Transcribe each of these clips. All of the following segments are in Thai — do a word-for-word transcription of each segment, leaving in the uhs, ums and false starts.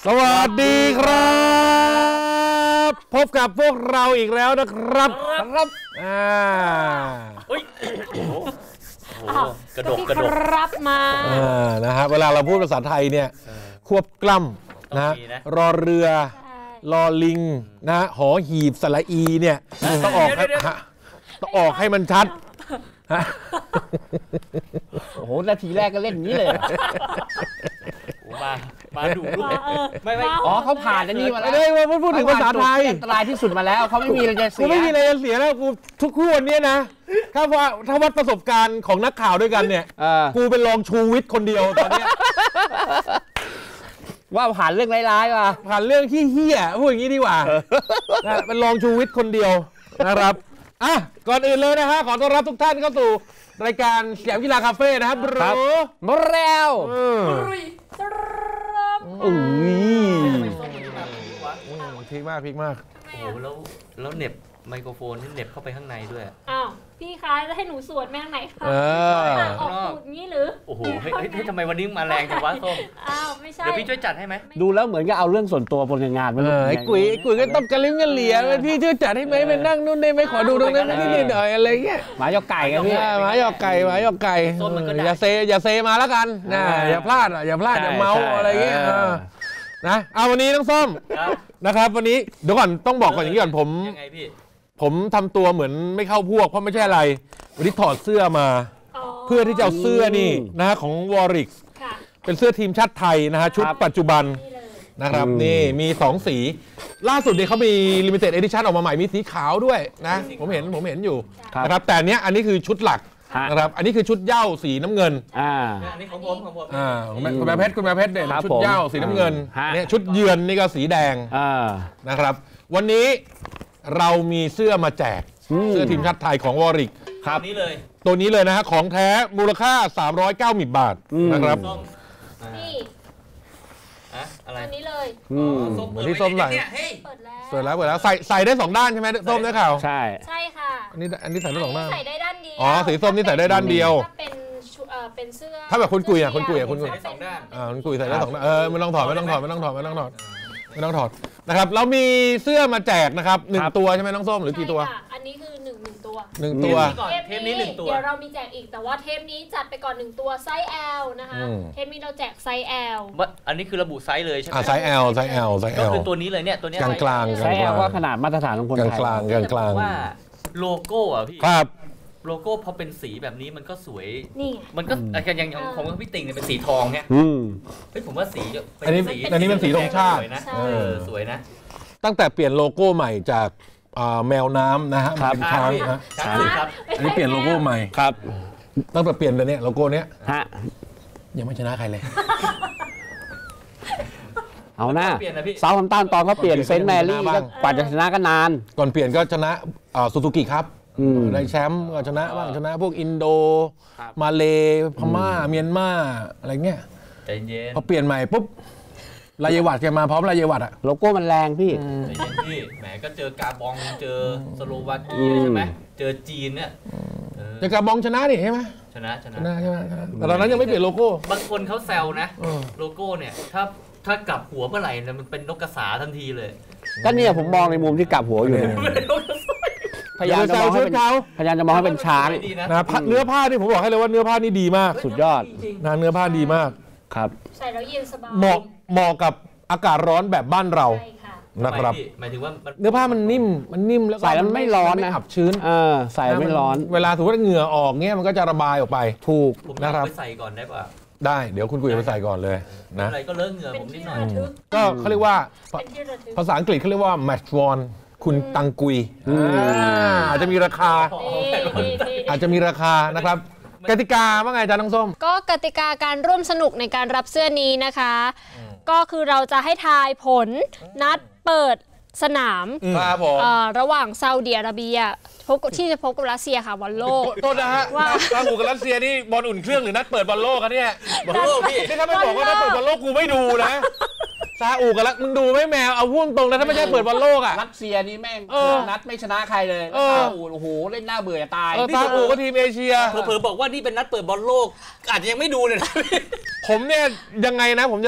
วัสดีครับพบกับพวกเราอีกแล้วนะครับครับอ่าโอ้ยโอ้โหกระดกกระดกครับมาอ่านะฮะเวลาเราพูดภาษาไทยเนี่ยควบกล้ำนะรอเรือรอลิงนะหอหีบสระอีเนี่ยต้องออกต้องออกให้มันชัดโอ้โหนาทีแรกก็เล่นอย่างนี้เลยมามาดูลูกไม่ไม่อ๋อเขาผ่านอันนี้มาแล้วไม่ได้พูดถึงภาษาไทยอันตรายที่สุดมาแล้วเขาไม่มีอะไรจะเสียกูไม่มีอะไรจะเสียแล้วกูทุกคู่วันนี้นะถ้าว่าถ้าวัดประสบการณ์ของนักข่าวด้วยกันเนี่ยกูเป็นรองชูวิทย์คนเดียวตอนนี้ว่าผ่านเรื่องร้ายๆมาผ่านเรื่องที่เหี้ยพูดอย่างนี้ดีกว่าเป็นรองชูวิทย์คนเดียวนะครับอ่ะก่อนอื่นเลยนะฮะขอต้อนรับทุกท่านเข้าสู่รายการสยามกีฬาคาเฟ่นะครับบรูบรูแล้วโอ้ยพีคมากพีคมากโอ้โหแล้วแล้วเน็บไมโครโฟนที่เน็บเข้าไปข้างในด้วยอ้าวพี่คะจะให้หนูสวดแม่งไหนคะออกสูตรงี้หรือโอ้โหเฮ้ยทำไมวันนี้มาแรงจังวะส้มอ้าวไม่ใช่เดี๋ยวพี่ช่วยจัดให้ไหมดูแล้วเหมือนกับเอาเรื่องส่วนตัวบนงานมาไอ้กุยไอ้กุยก็ต้องกระลิ้มกระเหลี่ยพี่ช่วยจัดให้ไหมไปนั่งนู่นได้ไหมขอดูตรงนั้นนิดหน่อยอะไรเงี้ยหมายอกไก่กันพี่หมายอกไก่หมายอกไก่อย่าเซอย่าเซมาแล้วกันนะอย่าพลาดอย่าพลาดอย่าเมาอะไรเงี้ยนะเอาวันนี้น้องส้มนะครับวันนี้เดี๋ยวก่อนต้องบอกก่อนอย่างนี้ก่อนผมยังไงพี่ผมทำตัวเหมือนไม่เข้าพวกเพราะไม่ใช่อะไรวันนี้ถอดเสื้อมาเพื่อที่จะเอาเสื้อนี่นะฮะของวอริกเป็นเสื้อทีมชาติไทยนะฮะชุดปัจจุบันนะครับนี่มีสองสีล่าสุดเนี่ยเขามี Limited Edition ออกมาใหม่มีสีขาวด้วยนะผมเห็นผมเห็นอยู่นะครับแต่เนี้ยอันนี้คือชุดหลักนะครับอันนี้คือชุดเหย้าสีน้ำเงินอ่าอันนี้ของผมของผมอ่าคุณแม่เพชรคุณแม่เพชรเนี่ยชุดเหย้าสีน้ำเงินเนี่ยชุดเยือนนี่ก็สีแดงนะครับวันนี้เรามีเสื้อมาแจกเสื้อทีมชาติไทยของวอริกครับนี้เลยตัวนี้เลยนะฮะของแท้มูลค่าสามร้อยเก้าสิบบาทนะครับนี่อะอะไรตัวนี้เลยส้มเปิดที่ส้มใส่เปิดแล้วเปิดแล้วเปิดแล้วใส่ใส่ได้สองด้านใช่ไหมส้มได้ข่าวใช่ใช่ค่ะอันนี้อันนี้ใส่ได้สองด้านใส่ได้ด้านเดียวอ๋อสีส้มนี่ใส่ได้ด้านเดียวถ้าเป็นเอ่อเป็นเสื้อถ้าแบบคุณกุยอ่ะคุณกุยอ่ะคุณกุยใส่ได้สองด้านอ่าคุณกุยใส่ได้สองด้านเออไม่ต้องถอดไม่ต้องถอดไม่ต้องถอดไม่ต้องถอดไม่ต้องถอดนะครับเรามีเสื้อมาแจกนะครับหนึ่งตัวใช่ไหมน้องส้มหรือกี่ตัวอันนี้คือหนึ่งหนึ่งตัวหนึ่งตัวเทปนี้หนึ่งตัวเดี๋ยวเรามีแจกอีกแต่ว่าเทปนี้จัดไปก่อนหนึ่งตัวไซส์ L นะคะเทปนี้เราแจกไซส์ L อันนี้คือระบุไซส์เลยใช่ไหมไซส์ L ไซส์ L ไซส์ L ก็คือตัวนี้เลยเนี่ยตัวนี้กลางกลางไซส์ L ว่าขนาดมาตรฐานของคนไทยกลางกลางกลางว่าโลโก้อ่ะพี่ครับโลโก้พอเป็นสีแบบนี้มันก็สวยนี่มันก็อย่างของพี่ติ่งเนี่ยเป็นสีทองเนี่ยเฮ้ยผมว่าสีอันนี้อันนี้เป็นสีธงชาตินะสวยนะตั้งแต่เปลี่ยนโลโก้ใหม่จากแมวน้ำนะฮะเป็นช้างฮะอันนี้เปลี่ยนโลโก้ใหม่ครับตั้งแต่เปลี่ยนเลยเนี่ยโลโก้เนี้ยฮะยังไม่ชนะใครเลยเอาหน้าเซาท์แฮมป์ตันตอนเขาเปลี่ยนเซนต์แมรี่กว่าจะชนะก็นานก่อนเปลี่ยนก็ชนะซูซูกิครับได้แชมป์ก็ชนะบ้างชนะพวกอินโดมาเลพม่าเมียนมาอะไรเงี้ยใจเย็นพอเปลี่ยนใหม่ปุ๊บรายวัตแกมาพร้อมรายวัตอะโลโก้มันแรงพี่ใจเย็นพี่แหมก็เจอกาบองเจอสโลวาเกียใช่ไหมเจอจีนเนี่ยเจอกาบองชนะนี่ใช่ไหมชนะชนะใช่ไหมแต่ตอนนั้นยังไม่เปลี่ยนโลโก้บางคนเขาแซวนะโลโก้เนี่ยถ้าถ้ากลับหัวเมื่อไหร่เนี่ยมันเป็นนกกระสาทันทีเลยก็เนี่ยผมมองในมุมที่กลับหัวอยู่พยายามจะมองให้เป็นพยายามจะมองให้เป็นช้างนะเนื้อผ้านี่ผมบอกให้เลยว่าเนื้อผ้านี่ดีมากสุดยอดนะเนื้อผ้าดีมากครับใส่แล้วเย็นสบายเหมาะเหมาะกับอากาศร้อนแบบบ้านเรานะครับหมายถึงว่าเนื้อผ้ามันนิ่มมันนิ่มแล้วใส่แล้วไม่ร้อนนะขับชื้นเออใส่ไม่ร้อนเวลาถือว่าเหงื่อออกเงี้ยมันก็จะระบายออกไปถูกนะครับไปใส่ก่อนได้ป่ะได้เดี๋ยวคุณกุยไปใส่ก่อนเลยนะอะไรก็เลอะเหงื่อผมนิดหน่อยก็เขาเรียกว่าภาษาอังกฤษเขาเรียกว่า match worn คุณตังกุยอาจจะมีราคาอาจจะมีราคานะครับกติกาว่าไงจ๊ะน้องส้มก็กติกาการร่วมสนุกในการรับเสื้อนี้นะคะก็คือเราจะให้ทายผลนัดเปิดสนามระหว่างซาอุดิอาระเบียพบที่จะพบกับรัสเซียค่ะบอลโลกโทษนะฮะซาอุกับรัสเซียนี่บอลอุ่นเครื่องหรือนัดเปิดบอลโลกกันเนี่ยบอลโลกพี่นี่ถ้าไม่บอกว่านัดเปิดบอลโลกกูไม่ดูนะซาอุกับรัสมึงดูไม่แมวเอาพุ่งตรงนะถ้าไม่ใช่เปิดบอลโลกอ่ะรัสเซียนี่แม่งนัดไม่ชนะใครเลยซาอุโอ้โหเล่นหน้าเบื่อตายซาอุก็ทีมเอเชียเผลอๆบอกว่านี่เป็นนัดเปิดบอลโลกอาจจะยังไม่ดูเลยนะผมเนี่ยยังไงนะผมจะ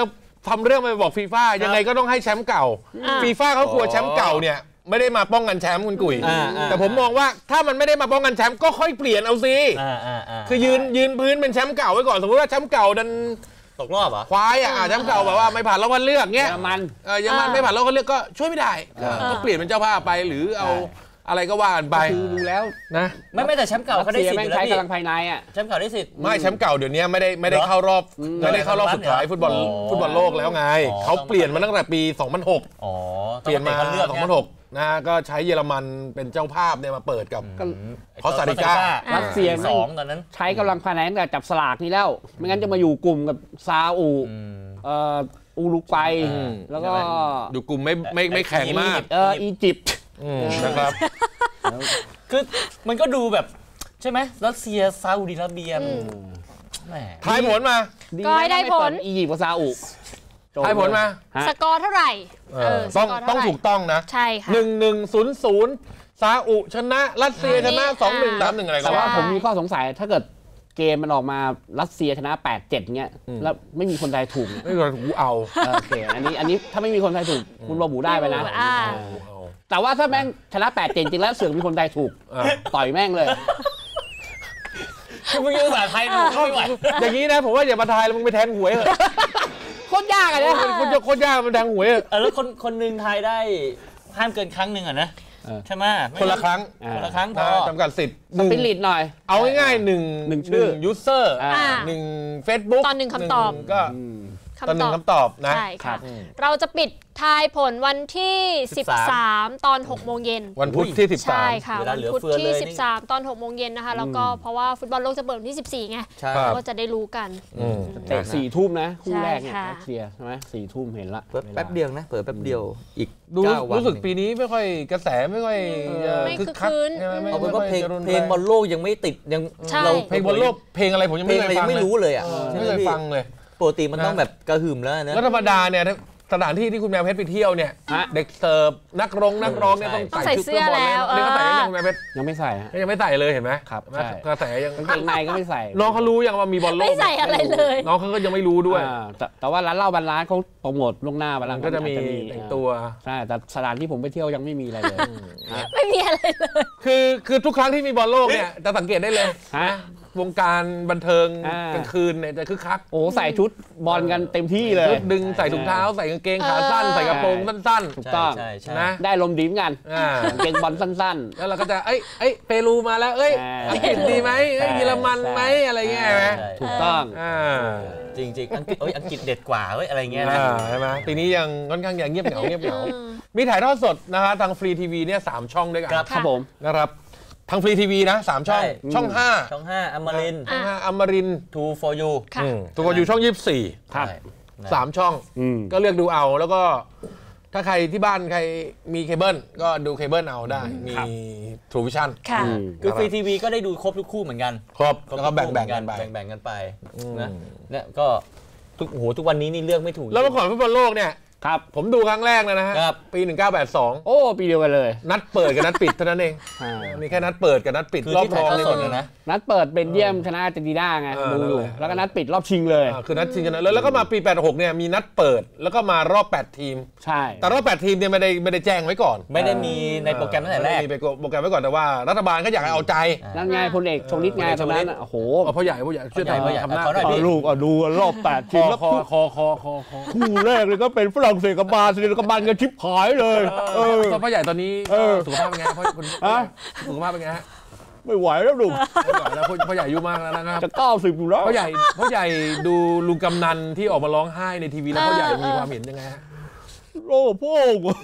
ทำเรื่องไปบอกฟีฟ่ายังไงก็ต้องให้แชมป์เก่าฟีฟ่าเขากลัวแชมป์เก่าเนี่ยไม่ได้มาป้องกันแชมป์คุณกุ๋ยแต่ผมมองว่าถ้ามันไม่ได้มาป้องกันแชมป์ก็ค่อยเปลี่ยนเอาสิคือยืนยืนพื้นเป็นแชมป์เก่าไว้ก่อนสมมติว่าแชมป์เก่าดันตกรอบเหรอควายอ่ะแชมป์เก่าแบบว่าไม่ผ่านรอบคัดเลือกเงี้ยเยอรมันเออเยอรมันไม่ผ่านรอบคัดเลือกก็ช่วยไม่ได้ก็เปลี่ยนเป็นเจ้าภาพไปหรือเอาอะไรก็ว่ากันไปคือดูแล้วนะไม่ไม่แต่แชมป์เก่าเขาได้สิทธิ์แล้วพี่กำลังภายในอ่ะแชมป์เก่าได้สิทธิ์ไม่แชมป์เก่าเดี๋ยวนี้ไม่ได้ไม่ได้เข้ารอบไม่ได้เข้ารอบสุดท้ายฟุตบอลฟุตบอลโลกแล้วไงเขาเปลี่ยนมาตั้งแต่ปีสองพันหกอ๋อเปลี่ยนมาสองพันหกนะก็ใช้เยอรมันเป็นเจ้าภาพเนี่ยมาเปิดกับคอสตาริการัสเซียสองตอนนั้นใช้กำลังภายในตั้งแต่จับสลากนี่แล้วไม่งั้นจะมาอยู่กลุ่มกับซาอุเอ่ออูรุกวัยแล้วก็อยู่กลุ่มไม่ไม่ไม่แข็งมากเอออียิปต์นะครับคือมันก็ดูแบบใช่ไหมรัสเซียซาอุดิอาระเบียแหมทายผลมาก็ได้ผลอียิปต์กับซาอุทายผลมาสกอร์เท่าไหร่ต้องต้องถูกต้องนะใช่ค่ะหนึ่งหนึ่งศูนย์ศูนย์ซาอุชนะรัสเซียชนะสองหนึ่งสามหนึ่งอะไรก็แต่ว่าผมมีข้อสงสัยถ้าเกิดเกมมันออกมารัสเซียชนะ แปดเจ็ด เงี้ยแล้วไม่มีคนไทยถูกไม่มีคนถูกเอาโอเคอันนี้อันนี้ถ้าไม่มีคนไทยถูกคุณบอบูได้ไปนะแต่ว่าถ้าแม่งชนะ แปดเจ็ด จริงแล้วเสือกมีคนไทยถูกต่อยแม่งเลยคือมึงยังภาษาไทยถูกไม่ไหวอย่างนี้นะผมว่าอย่ามาทายแล้วมึงไปแทงหวยเถอะโคตรยากอะเนี่ยคนจะโคตรยากมันแทงหวยอะแล้วคนคนนึงทายได้ห้ามเกินครั้งหนึ่งอะนะใช่ไหมคนละครั้งคนละครั้งพอจำกัดสิทธิ์สปิริตหน่อยเอาง่ายๆหนึ่งหนึ่งชื่อยูเซอร์หนึ่งเฟซบุ๊กตอนหนึ่งคำตอบก็ตอนหนึ่งคำตอบนะใช่ค่ะเราจะปิดทายผลวันที่สิบสามตอนหกโมงเย็นวันพุธที่สิบสามใช่ค่ะวันพุธที่สิบสามตอนหกโมงเย็นนะคะแล้วก็เพราะว่าฟุตบอลโลกจะเปิดวันที่สิบสี่ไงก็จะได้รู้กันเตะสี่ทุ่มนะคู่แรกเนี่ยเคลียร์ใช่ไหมสี่ทุ่มเห็นละแป๊บเดียวนะเปิดแป๊บเดียวอีกดูรู้สึกปีนี้ไม่ค่อยกระแสไม่ค่อยคึกคืนเอาเป็นว่าเพลงเพลงบอลโลกยังไม่ติดยังเราเพลงบอลโลกเพลงอะไรผมยังไม่เคยฟังไม่รู้เลยอ่ะไม่เคยฟังเลยปกติมันต้องแบบกระหึ่มแล้วนะแล้วธรรมดาเนี่ยสถานที่ที่คุณแมวเพชรไปเที่ยวเนี่ยเด็กเสิร์ฟนักร้องนักร้องเนี่ยต้องใส่ชุดเสื้อบอลแล้วนี่ก็ใส่ยังคุณแมวเพชรยังไม่ใส่ฮะยังไม่ใส่เลยเห็นไหมครับกระแสยังกางเกงในก็ไม่ใส่น้องเขารู้ยังว่ามีบอลโลกไม่ใส่อะไรเลยน้องเขาก็ยังไม่รู้ด้วยแต่ว่าร้านเหล้าบรรล้านเขาโปรโมทล่วงหน้าบรรล้านก็จะมีแต่งตัวใช่แต่สถานที่ผมไปเที่ยวยังไม่มีอะไรเลยไม่มีอะไรเลยคือคือทุกครั้งที่มีบอลโลกเนี่ยจะสังเกตได้เลยวงการบันเทิงกลางคืนเนี่ยจะคึกคักโอ้ใส่ชุดบอลกันเต็มที่เลยดึงใส่ถุงเท้าใส่กางเกงขาสั้นใส่กระโปรงสั้นๆถูกต้องนะได้ลมดีเหมือนกันกางเกงบอลสั้นๆแล้วเราก็จะเอ้ยเอ้ยเปรูมาแล้วเอ้ยอังกฤษดีไหมเยอรมันไหมอะไรเงี้ยถูกต้องจริงๆอังกฤษเอ้ยอังกฤษเด็ดกว่าเอ้ยอะไรเงี้ยนะใช่ไหมปีนี้ยังค่อนข้างยังเงียบเหงาเงียบเหงามีถ่ายทอดสดนะฮะทางฟรีทีวีเนี่ยสามช่องด้วยกันครับผมนะครับทางฟรีทีวีนะสามช่องช่องห้าช่องห้าอมรินทร์ช่องห้าอมรินทร์ทู for you ทู for you ช่องยี่สิบสี่ครับสามช่องก็เลือกดูเอาแล้วก็ถ้าใครที่บ้านใครมีเคเบิลก็ดูเคเบิลเอาได้มีทรูวิชั่นคือฟรีทีวีก็ได้ดูครบทุกคู่เหมือนกันครบแล้วก็แบ่งแบ่งกันไปแบ่งกันไปนะเนี่ยก็ทุกโอ้โหทุกวันนี้นี่เลือกไม่ถูกแล้วเมื่อก่อนฟุตบอลโลกเนี่ยครับผมดูครั้งแรกเลยนะฮะปีหนึ่งเก้าแปดสองโอ้ปีเดียวกันเลยนัดเปิดกับนัดปิดเท่านั้นเองมีแค่นัดเปิดกับนัดปิดรอบรองเลยนะนัดเปิดเบลเยียมชนะอาร์เจนตินาไงดูอยู่แล้วก็นัดปิดรอบชิงเลยคือนัดชิงชนะเลยแล้วก็มาปีแปดหกเนี่ยมีนัดเปิดแล้วก็มารอบแปดทีมใช่แต่รอบแปดทีมเนี่ยไม่ได้ไม่ได้แจ้งไว้ก่อนไม่ได้มีในโปรแกรมตั้งแต่แรกมีโปรแกรมไว้ก่อนแต่ว่ารัฐบาลก็อยากให้เอาใจนั่นไงพลเอกชงฤทธิ์ไงตรงนั้นโอ้โหพ่อใหญ่พ่อใหญ่ช่วยทำหน้าลูกดูรอบแปดทีมแล้วคอคอคอคอคู่แรกเลยก็เป็นฝรั่งเศสกับบราซิลกับบากันชิบหายเลยเออพ่อใหญ่ตอนนี้สุขภาพเป็นไงพ่อคุณสุขภาพเป็นไงฮะไม่ไหวแล้วลุงไม่ไหวแล้วพ่อใหญ่อายุมากแล้วนะครับจะเก้าสิบอยู่แล้วพ่อใหญ่พ่อใหญ่ดูลุงกำนันที่ออกมาร้องไห้ในทีวีแล้วพ่อใหญ่มีความเห็นยังไงฮะโอ้พ่อ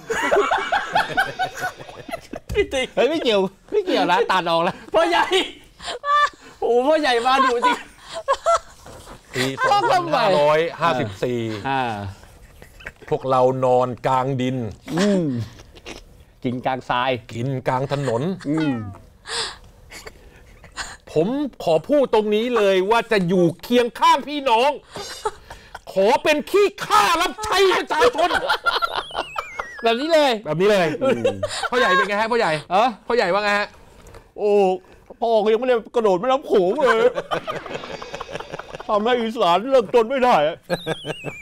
พี่ติ๊กเฮ้ยไม่เกี่ยวไม่เกี่ยวนะตัดออกแล้วพ่อใหญ่โอ้พ่อใหญ่มาดูจริงปีสองพันห้าร้อยห้าสิบสี่พวกเรานอนกลางดินกินกลางทรายกินกลางถนนผมขอพูดตรงนี้เลยว่าจะอยู่เคียงข้างพี่น้องขอเป็นขี้ข้ารับใช้ประชาชนแบบนี้เลยแบบนี้เลยพ่อใหญ่เป็นไงฮะพ่อใหญ่เออพ่อใหญ่ว่าไงฮะโอ้พ่อก็ยังไม่ได้กระโดดแม่น้ำโขงเลยทำให้อีสานเลิกจนไม่ได้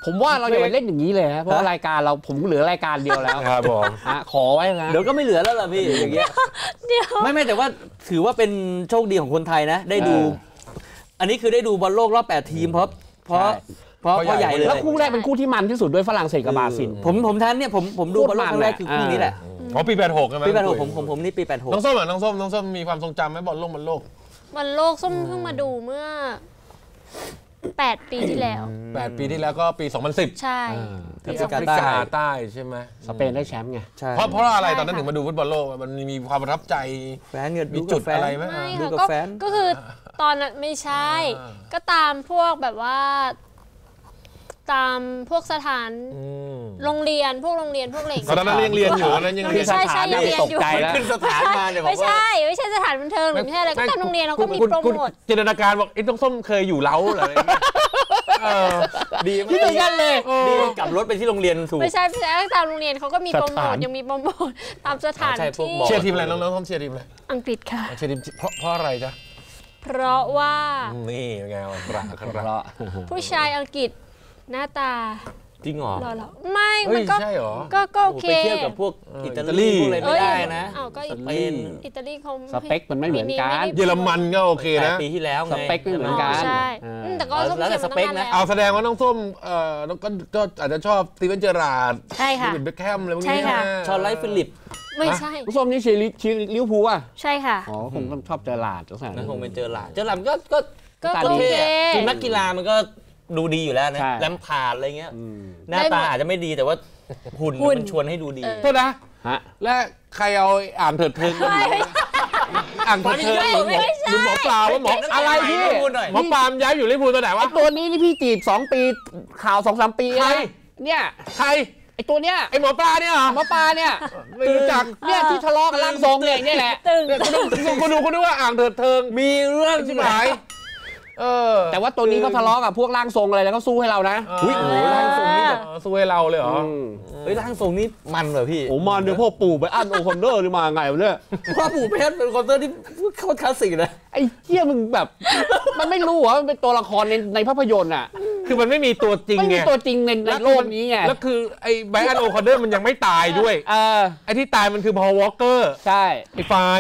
ผมว่าเราอย่าไปเล่นอย่างนี้เลยฮะเพราะรายการเราผมเหลือรายการเดียวแล้วครับผมฮะขอไว้นะเดี๋ยวก็ไม่เหลือแล้วล่ะพี่อย่างเงี้ยเดี๋ยวไม่ไม่แต่ว่าถือว่าเป็นโชคดีของคนไทยนะ ได้ดู อันนี้คือได้ดูบอลโลกรอบแปดทีมเพราะเพราะเพราะเพราะใหญ่เลยแล้วคู่แรกเป็นคู่ที่มันที่สุดด้วยฝรั่งเศสกับบราซิลผมผมทันเนี่ยผมผมดูบอลโลกครั้งแรกคือคู่นี้แหละอ๋อปีแปดหกใช่ไหมปีแปดหกผมผมผมนี่ปีแปดหกน้องส้มอ่ะน้องส้มน้องส้มมีความทรงจำไหมบอลโลกบอลโลกวันโลกส้มเพิ่งมาดูเมื่อแปดปีที่แล้วแปดปีที่แล้วก็ปีสองพันสิบใช่แอฟปีริสองกาพันแอฟริใต้กาใต้ใช่ไหมสเปนได้แชมป์ไงใช่เพราะเพราะอะไรใช่ตอนนั้นค่ะถึงมาดูฟุตบอลโลกมันมีความประทับใจแฟนเงินมีจุดอะไรไหมไม่ดูค่ะกับก็แฟนก็คือตอนนั้นไม่ใช่อ่าก็ตามพวกแบบว่า ตามพวกสถานอืมโรงเรียนพวกโรงเรียนพวกอะไรอย่างตอนเงี้ยนั้นยังเรียนอยู่ตอนนั้นยังเรียนใช่ใช่สถานยังเรียนตอยู่กใจแล้วขึ้นสถานมาเนี่ยผมไม่ว่าใช่ไม่ใช่สถานบันเทิงหรือไม่ใช่อะไรก็ตามโรงเรียนเราก็มีคุณโปรคุณโมทจินตนาการบอกไอ้ต้องส้มเคยอยู่เล้าเหรออะไรอย่างเงี้ยเออดีมากที่เหมือนกันเลยดีกลับรถไปที่โรงเรียนถูกไม่ใช่ไม่ใช่ตามโรงเรียนเขาก็มีโปรโมสถาทนยังมีโปรโมทตามสถานใช่พวกที่บอร์ดเชียร์ทีมอะไรน้องๆส้มเชียร์ทีมอะไรอังกฤษค่ะเชียร์ทีมเพราะเพราะอะไรจ๊ะเพราะว่านี่ไงครับคเพรับราะผู้ชายอังกฤษหน้าตาจริงเหรอหล่อๆไม่เฮ้มัยนก็ใช่เหรอก็ก็โอเคไปเทียบกับพวกเอออิอิตาอิตาลีลีพวกอะไรไม่ได้นะอ้าวก็สเปนอิตาลีเขาสเปคมันไม่เหมือนกันไม่ได้เยอรมันก็โอเคแปดนะปีที่แล้วไงสเปคไม่เหมือนกันใช่อ่าอืมแต่ก็ส้มแล้วแต่เชียร์สเปคมาตั้งนะนานเอาแล้วแสดงว่าน้องส้มเอ่อก็ก็อาจจะชอบสตีเวนเจอราร์ดใช่ค่ะเดวิดเบคแฮมอะไรพวกใช่นี้ค่ะนะชอนไลฟ์ฟิลิปไม่ใช่ผู้ส้มนี่เชียร์ลิเชียร์ลิเวอร์พูลอ่ะใช่ค่ะอ๋อคงต้องชอบเจอหลาดลักษณะนั่นั้น นคงเป็นเจอหลาดเจอหลาดมันก็ก็ก็ตาโอดีเคทีมนักกีฬามันก็ดูดีอยู่แล้วนะใช่แลมพาร์ดอะไรเงี้ยอืมหน้าตาอาจจะไม่ดีแต่ว่าหุ่นหุ่นมันชวนให้ดูดีเออโทษนะฮะและใครเอาอ่านเถิดเทิงไม่ไม่อ่านเถิดเทิงหรือหมอไม่ใช่หรือหมอปลาว่าหมอไม่ใช่อะไรพี่ไม่พูดหน่อยหมอปลามย้ายอยู่ลิเวอร์พูลตัวไหนวะไอตัวนี้นี่พี่จีบสองปีข่าวสองสามปีใครนะเนี่ยใครไอตัวเนี้ยไอหมอปลาเนี่ยเหรอหมอปลาเนี่ยไม่รู้จักเนี่ยที่ทะเลาะกับร่างทรงเนี่ยเนี่ยแหละตึงเนี่ยคุณดูคุณดูคุณดูว่าอ่างเถิดเทิงมีเรื่องใช่ไหมเออแต่ว่าตัวนี้เขาทะเลาะกับพวกร่างทรงอะไรแล้วก็สู้ให้เรานะอุ้ยโอ้โหร่างทรงนี่แบบสู้ให้เราเลยเหรอมเฮ้ยร่างทรงนี่มันเหรอพี่โอ้มันเดี๋ยวพ่อปู่ไปอั้นโอคอนเดอร์นี่มาไงวะเนี่ยพ่อปู่เพชรเป็นคอนเสิร์ตที่โคตรคลาสสิกนะไอ้เหี้ยมึงแบบ มันไม่รู้เหรอมันเป็นตัวละครในในภาพยนตร์อ่ะคือมันไม่มีตัวจริงไม่ไงมีตัวจริงในในโลกนี้ไงแล้วคือไอ้ไบรอันโอคอนเดอร์มันยังไม่ตายด้วยเออไอ้ที่ตายมันคือพอลวอลเกอร์ใช่ไอ้ไฟล์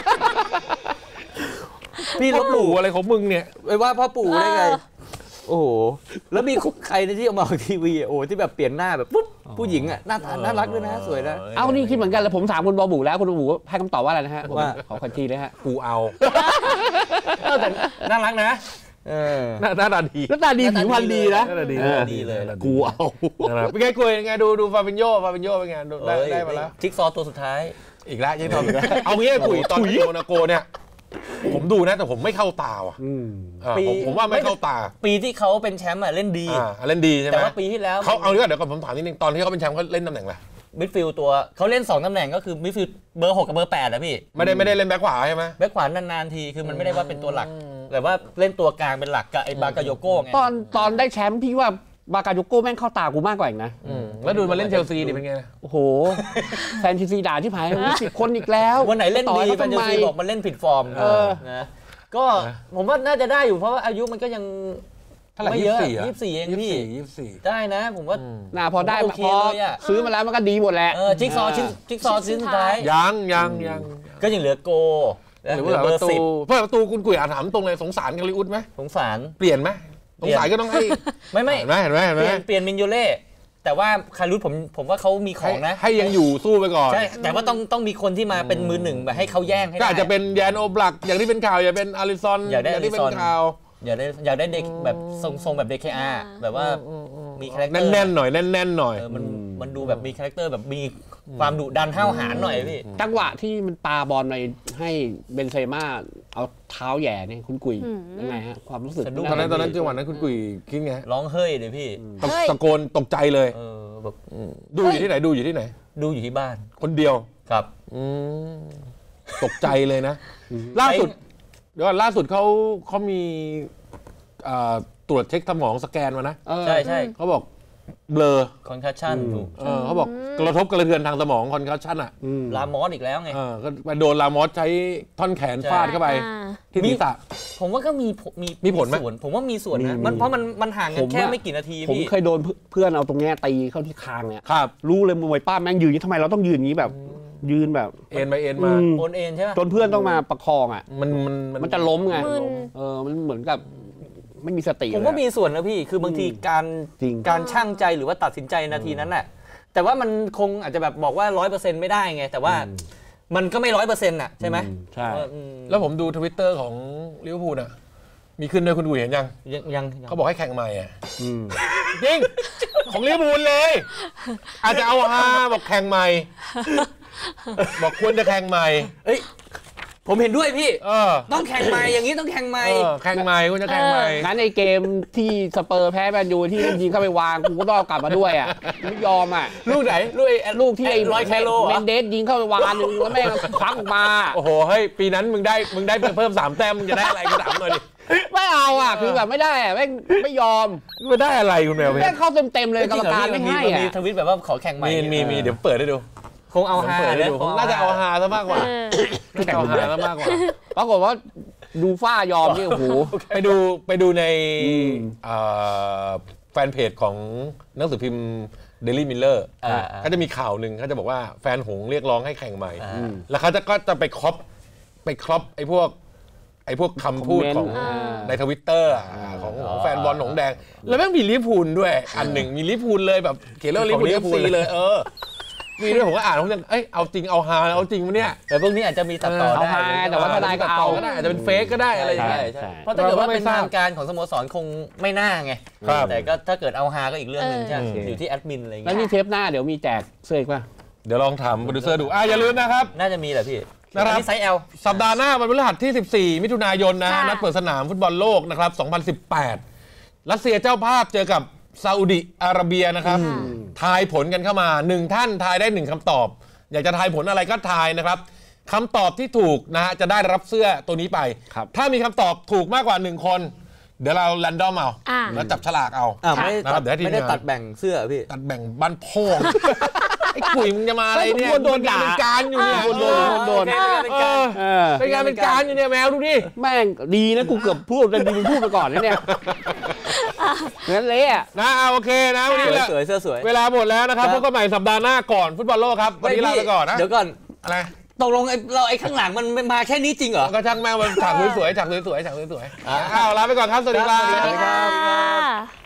พี่ลพ่อบหลู่ปู่อะไรของมึงเนี่ยไปว่าพ่อปู่ได้ไงเออโอ้โห แล้วมีใครในที่เอามาออกทีวีอ่ะโอ้โหที่แบบเปลี่ยนหน้าแบบปุ๊บผู้หญิงอ่ะหน้าตาน่ารักด้วยนะสวยนะเอานี่คิดเหมือนกันแล้วผมถามคุณบอบูแล้วคุณบอบูให้คำตอบว่าอะไรนะฮะผมว่าขอขอทีเลยฮะกูเอาเออแต่น่ารักนะเออหน้าหน้าตาดีหน้าตาดีผิวพรรณดีนะหน้าตาดีเออดีเลยกูเอานะครับเป็นไงกุยยังไงดูดูฟาบินโยฟาบินโยเป็นไงดูได้เอ้ยได้มาแล้วจิ๊กซอว์ตัวสุดท้ายอีกแล้วยังทำอีกแล้วเอางี้กุยตอนที่โมนาโกเนี่ย ผมดูนะแต่ผมไม่เข้าตาว่ะอืมเออปีผมผมว่าไม่เข้าตาปีที่เขาเป็นแชมป์อ่ะเล่นดีอ่าเล่นดีใช่ไหมแต่ว่าปีที่แล้วเขาเอาดีกว่าเดี๋ยวก่อนผมถามนิดนึงตอนที่เขาเป็นแชมป์เขาเล่นตำแหน่งอะไรมิดฟิลด์ตัวเขาเล่นสองตำแหน่งก็คือมิดฟิลด์เบอร์หกกับเบอร์แปดนะพี่ไม่ได้ไม่ได้เล่นแบ็คขวาใช่ไหมแบ็คขวานานๆทีคือมันไม่ได้ว่าเป็นตัวหลักแต่ว่าเล่นตัวกลางเป็นหลักกับไอ้บากาโยโก้ไงตอนตอนได้แชมป์พี่ว่าบากาโยโก้แม่งเข้าตากูมากกว่าอีกนะอืมแล้วดูมาเล่นเชลซีดิเป็นไงโอ้โห แฟนทีซีด่าที่ผายมีสิบคนอีกแล้ววันไหนเล่นต่อดีให้แฟนเขาเชลทำไมซีบอกมันเล่นผิดฟอร์มเออนะก็ผมว่าน่าจะได้อยู่เพราะว่าอายุมันก็ยังเท่าไหร่ไม่ยี่เยสิอะบสี่ยี่สิบสี่เองพี่ยี่สิบสี่ได้นะผมว่าน่าพอได้โอมาเคพอเลยอะซื้อมาแล้วมันก็ดีหมดแหละเออจิ๊กซอว์ชิ้นจิ๊กซอว์ชิ้นสุดท้ายยังยังยังก็ยังเหลือโกหรือเหลืว่าอเบปอระร์ตูสิบเพื่อประตูคุณกุยอาถามตรงเลยสงสารกาลิอุสไหมสงสารเปลี่ยนไหมสงสัยก็ต้องให้ไม่ไม่เห็นไหมเห็นไหมเห็นเปไหมลี่ยนเปลี่ยนมินโยเล่แต่ว่าคารุสผมผมว่าเขามีของนะให้ยังอยู่สู้ไปก่อนใช่แต่ว่าต้องต้องมีคนที่มาเป็นมือหนึ่งแบบให้เขาแย่งให้ก็ได้อาจจะเป็นแยนโอบลักอย่างที่เป็นข่าวอย่าเป็นอาริซอนอยากได้ที่เป็นอาริซอนข่าวอยากได้อยากได้เด็กแบบทรงทรงแบบ ดี เค อาร์ แบบว่ามีคาแรคเตอร์แน่นๆหน่อยแน่นๆหน่อยเออมันมันดูแบบมีคาแรคเตอร์แบบมีความดุดันห้าวหาญหน่อยพี่จังหวะที่มันปาบอลไปให้เบนเซม่าเอาเท้าแหย่เนี่ยคุณกุยอืมยังไงฮะความรู้สึกสะดุ้งตอนนั้นตอนนั้นจังหวะนั้นคุณกุยคิดไงร้องเฮ้ยเลยพี่ตะเฮ้ยตะโกนตกใจเลยเออแบบดูอยู่ที่ไหนดูอยู่ที่ไหนดูอยู่ที่บ้านคนเดียวครับอืมตกใจเลยนะ ล่าสุด เดี๋ยวก่อนล่าสุดเขาเขามีอ่าตรวจเช็คสมองสแกนมานะเออใช่ใช่เขาบอกเบลอคอนคัชชั่นถูกเออเขาบอกอืมกระทบกระเทือนทางสมองคอนคัสชั่นอ่ะลามอสอีกแล้วไงเออก็ไปโดนลามอสใช้ท่อนแขนฟาดเข้าไปที่ศีรษะผมว่าก็มีมีมีผลไหมส่วนผมว่ามีส่วนนะมันเพราะมันมันห่างกันแค่ไม่กี่นาทีผมพี่เคยโดนเพื่อนเอาตรงเนี้ยตีเข้าที่คางเนี่ยครับรู้เลยมวยป้าแม่งยืนอย่างนี้ทำไมเราต้องยืนอย่างนี้แบบ ยืนแบบเอ็นไปเอ็นมาโอนเอ็นใช่ไหมจนเพื่อนต้องมาประคองอ่ะมันมันมันจะล้มไงมึนเออมันเหมือนกับไม่มีสติผมว่ามีส่วนนะพี่คือบางทีการจริงการช่างใจหรือว่าตัดสินใจนาทีนั้นแหละแต่ว่ามันคงอาจจะแบบบอกว่าร้อยเปอร์เซ็นต์ไม่ได้ไงแต่ว่ามันก็ไม่ร้อยเปอร์เซ็นต์อ่ะใช่ไหมใช่แล้วผมดูทวิตเตอร์ของลิเวอร์พูลอ่ะมีขึ้นด้วยคุณกุยเห็นยังยังยังเขาบอกให้แข่งใหม่อ่ะอืมจริง ของลิเวอร์พูลเลย อาจจะเอาฮาบอกแข่งใหม่ บอกควรจะแข่งใหม่เอ้ยผมเห็นด้วยพี่เออต้องแข่งใหม่อย่างนี้ต้องแข่งใหม่เออแข่งใหม่ควรจะแข่งใหม่งั้นในเกมที่สเปอร์แพ้แมนยูที่ยิงเข้าไปวางกูก็ต้องเอากลับมาด้วยอ่ะไม่ยอมอ่ะลูกไหนลูกไอ้ลูกที่ไอ้ร้อยแคโลเหรเมอนเดสยิงเข้าไปวางหนึงแล้วแม่งควักออกมาโอ้โหเฮ้ยปีนั้นมึงได้มึงได้เพิ่มสามแต้มมึงจะได้อะไรกูถามหน่อยดิไม่เอาอ่ะคือแบบไม่ได้อะแม่งไม่ยอมมันได้อะไรคุณแมวเพแม่ชงรเข้าเต็มๆเลยกรรมการไม่ให้มันอ่ะมีทวิตแบบว่าขอแข่งใหม่มีมีมีเดี๋ยวเปิดให้ดูคงเอาฮาเปิดให้เลยดูผมน่าจะเอาฮาซะมากกว่าเออน่าจะเอาฮาซะมากกว่าปรากฏว่าดูฝ้ายอมนี่โอ้โหไปดูไปดูในอืมเอ่อแฟนเพจของหนังสือพิมพ์ Daily Miller อ่าเขาจะมีข่าวหนึ่งเขาจะบอกว่าแฟนหงส์เรียกร้องให้แข่งใหม่อ่าอืมแล้วเขาจะก็จะไปครอปไปครอปไอ้พวกไอ้พวกคำพูดของคอมเมนต์อ่าในทวิตเตอร์ของของแฟนบอลหงส์แดง แล้วแม่งมีลิเวอร์พูลด้วย อันหนึ่งมีลิเวอร์พูลเลยแบบเขียนเรื่องลิเวอร์พูลเอฟซีเลยเออมีด้วยผมก็อ่านผมจะเอ้ยเอาจริงเอาฮาเอาจริงมั้ยเนี่ยแต่พวกนี้อาจจะมีตัดต่อเอาได้ฮาแต่ว่าทนายก็เอาก็ได้อาจจะเป็นเฟกก็ได้อะไรอย่างใช่เงี้ยใช่ใช่เพราะถ้าเกิดว่าเราก็ไม่เป็นทราบทางการของสโมสรคงไม่น่าไงครับแต่ก็ถ้าเกิดเอาฮาก็อีกเรื่องหนึ่งใช่ไหมเอออยู่ที่แอดมินอะไรอย่างแล้วเงี้ยนี่เทปหน้าเดี๋ยวมีแจกเสื้ออีกป่ะเดี๋ยวลองถามโปรดิวเซอร์ดูอ่ะอย่าลืมนะครับน่าจะมีแหละพี่นะครับอันี่ไซส์ L สัปดาห์หน้าวันพฤหัสที่ สิบสี่ มิถุนายนนะฮะค่ะนัดเปิดสนามฟุตบอลโลกนะครับ สองพันสิบแปด รัสเซียเจ้าภาพเจอกับซาอุดิอาระเบียนะครับ ทายผลกันเข้ามาหนึ่งท่านทายได้หนึ่งคำตอบ อยากจะทายผลอะไรก็ทายนะครับคำตอบที่ถูกนะฮะจะได้รับเสื้อตัวนี้ไปครับถ้ามีคำตอบถูกมากกว่าหนึ่งคน เดี๋ยวเราแรนดอมเอาอ่าแล้วจับฉลากเอาอ่าไม่ได้นะครับตัดเดี๋ยวให้ทีมไม่ได้งานตัดแบ่งเสื้อพี่ตัดแบ่งบ้านพ่อง ไอ้กุยมึงจะมาอะไรเนี่ยไม่ผมกลัวโดนด่าเป็นการอยู่เนี่ยโดนโดนโดนเออเป็นการเออเออเป็นการเป็นการอยู่เนี่ยแมวดูดิแม่งดีนะกูเกือบพูดแต่ดีมึงพูดไปก่อนนะเนี่ยงั้นเละอ่ะนะเอาโอเคนะวันนี้แหละสวยๆเสื้อสวยเวลาหมดแล้วนะครับครับพบกันใหม่สัปดาห์หน้าก่อนฟุตบอลโลกครับวันนี้ลาไปก่อนนะเดี๋ยวก่อนอะไรตกลงไอ้เราไอ้ข้างหลังมันมาแค่นี้จริงเหรอก็ช่างแมวมันฉากสวยๆฉากสวยๆฉากสวยๆอ่ะอ้าวลาไปก่อนครับสวัสดีครับสวัสดีครับค่ะ